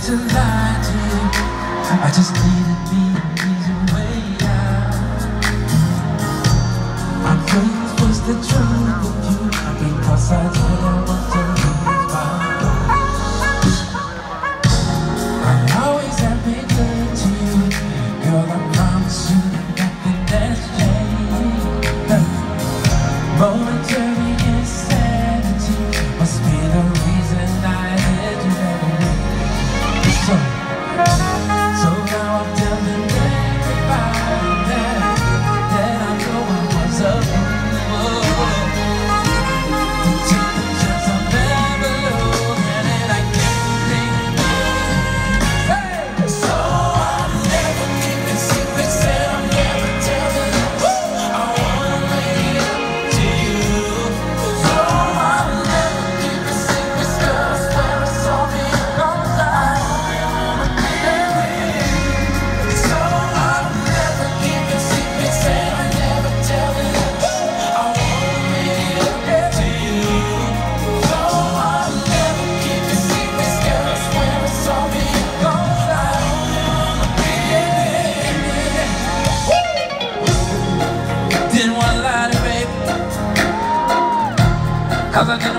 to lie to you. I just needed me an easy way out. My dreams was the truth of you, because I didn't want to lose my mind. I always have been good to you, girl. I promise you nothing has changed. Momentary insanity must be the reason I had you never leave. So now I'm telling everybody that I know I was a fool. Take the chance I'll never lose, and I can't take it. Hey! So I'm never keeping secrets, and I'm never telling you. I wanna make it up to you. So I'm never keeping secrets, 'cause I swear it's all me. Cause I didn't